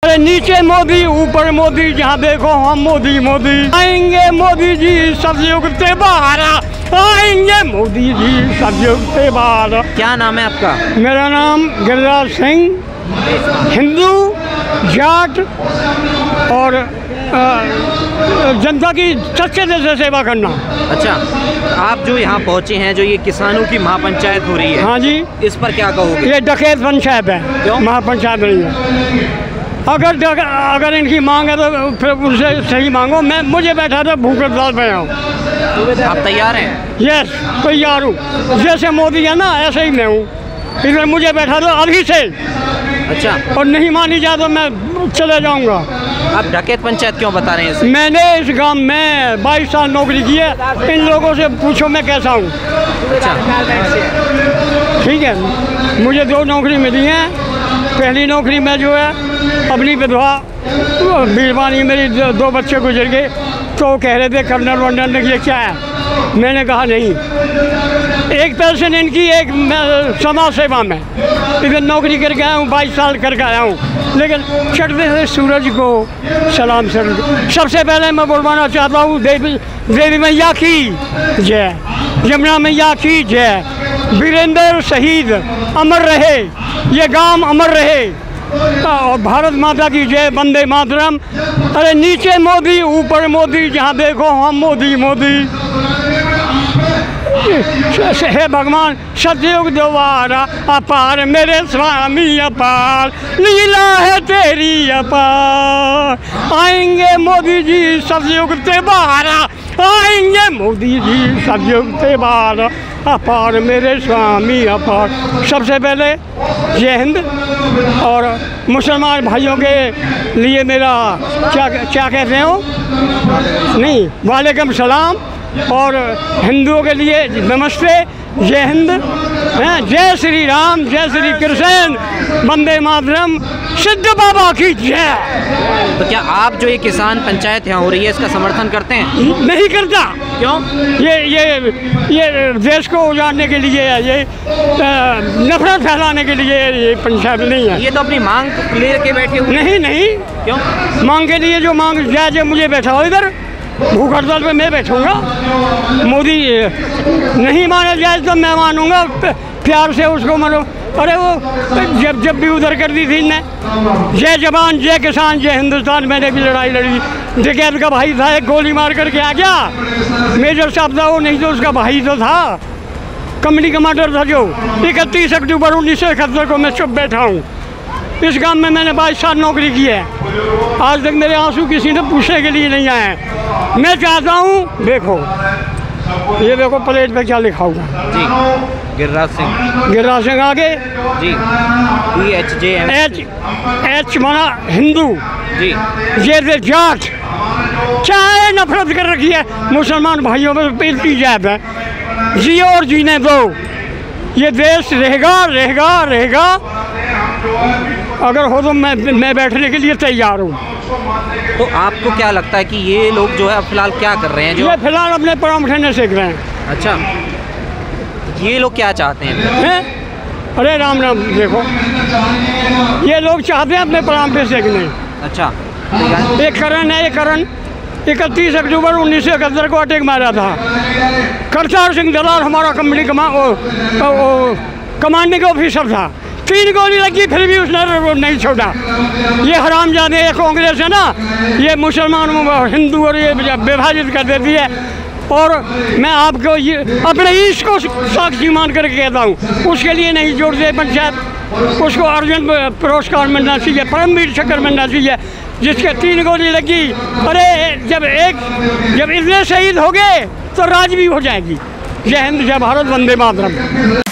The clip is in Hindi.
अरे नीचे मोदी ऊपर मोदी, जहाँ देखो हम मोदी मोदी। आएंगे मोदी जी सब युग से बाहर, आएंगे मोदी जी सब युग से बाहर। क्या नाम है आपका? मेरा नाम गिरिराज सिंह। हिंदू, जाट और जनता की सच्चे दिल से सेवा करना। अच्छा, आप जो यहाँ पहुँचे हैं, जो ये किसानों की महापंचायत हो रही है, हाँ जी, इस पर क्या कहोगे? ये डकैत पंचायत है। क्यों? महापंचायत नहीं है। अगर इनकी मांग है तो फिर उनसे सही मांगो। मुझे बैठा था भूख हड़ताल पे हूँ। आप तैयार हैं? यस, तैयार हूँ। जैसे मोदी है ना, ऐसे ही मैं हूँ। इसलिए मुझे बैठा था अभी से। अच्छा, और नहीं मानी जाए तो मैं चले जाऊँगा। आप डकैत पंचायत क्यों बता रहे हैं इसे? मैंने इस गांव में 22 साल नौकरी की है। इन लोगों से पूछो मैं कैसा हूँ। अच्छा, ठीक है, मुझे 2 नौकरी मिली हैं। पहली नौकरी में जो है अपनी विधवा बीरबानी, मेरी 2 बच्चे गुजर गए, तो कह रहे थे कर्नल वर्नल ने ये क्या है। मैंने कहा नहीं, एक पेंशन इनकी, एक समाज सेवा में। इधर नौकरी करके आया हूँ, 22 साल करके आया हूँ। लेकिन चढ़ते हुए सूरज को सलाम सर। सबसे पहले मैं बुलवाना चाहता हूँ देवी मैया की जय, यमुना मैया की जय। वीरेंद्र शहीद अमर रहे, ये गांव अमर रहे। और भारत माता की जय, वंदे मातरम। अरे नीचे मोदी ऊपर मोदी, जहाँ देखो हम मोदी मोदी। हे भगवान सतयुग द्वारा अपार, मेरे स्वामी अपार, लीला है तेरी अपार। आएंगे मोदी जी सब युग से बाहर, आएंगे मोदी जी सब युग से बाहर, अपार मेरे स्वामी अपार। सबसे पहले जय हिंद। और मुसलमान भाइयों के लिए मेरा क्या कहते हो, नहीं, वालेकुम सलाम। और हिंदुओं के लिए नमस्ते, जय हिंद, जय श्री राम, जय श्री कृष्ण, वंदे मातरम, सिद्ध बाबा की जय। तो क्या आप जो ये किसान पंचायत यहाँ हो रही है, इसका समर्थन करते हैं? नहीं करता। क्यों? ये देश को उजाड़ने के लिए, ये नफरत फैलाने के लिए ये पंचायत नहीं है। ये तो अपनी मांग लेके बैठे हुए। नहीं। क्यों? मांग के लिए जो मांग जाए, मुझे बैठा हो इधर भूख हड़ताल पे मैं बैठूँगा। मोदी नहीं माना जाए तो मैं मानूँगा, प्यार से उसको मानो। अरे वो जब भी उधर कर दी थी ने, जय जवान जय किसान जय हिंदुस्तान, मैंने भी लड़ाई लड़ी। डकैत का भाई था, एक गोली मार करके आ गया। मेजर साहब था वो, नहीं तो उसका भाई तो था, कंपनी कमांडर था जो। 31 अक्टूबर 1971 को मैं चुप बैठा हूँ। इस गांव में मैंने 22 साल नौकरी की है। आज तक मेरे आंसू किसी ने पूछने के लिए नहीं आए। मैं चाहता हूँ, देखो ये देखो प्लेट पे क्या लिखा हुआ जी, गिरिराज सिंह आगे जी, एच माना हिंदू जी, ये जाट। चाहे नफरत कर रखी है मुसलमान भाइयों में, इतनी जात है। जियो और जीने दो, ये देश रहेगा रहेगा रहेगा। अगर हो तो मैं बैठने के लिए तैयार हूँ। तो आपको क्या लगता है कि ये लोग जो है फिलहाल क्या कर रहे हैं? जो ये फिलहाल अपने प्राण उठाने सीख रहे हैं। अच्छा, ये लोग क्या चाहते हैं? अरे राम राम, देखो ये लोग चाहते हैं अपने प्राण पे सीखने। अच्छा, एक करण है, ये करण 31 अक्टूबर 1971 को अटैक मारा था। करतार सिंह दलाल हमारा कंपनी कमांडिंग ऑफिसर था। 3 गोली लगी, फिर भी उसने नहीं छोड़ा। ये हरामजादे, ये कांग्रेस है ना, ये मुसलमान हिंदू और ये विभाजित कर देती है। और मैं आपको ये अपने ईश को साक्षी मान करके कहता हूँ, उसके लिए नहीं जोड़ते पंचायत। उसको अर्जुन पुरस्कार मिलना चाहिए, परमवीर चक्र मिलना चाहिए, जिसके 3 गोली लगी। अरे जब इतने शहीद हो गए तो राज भी हो जाएगी। जय हिंद, जय भारत, वंदे मातरम।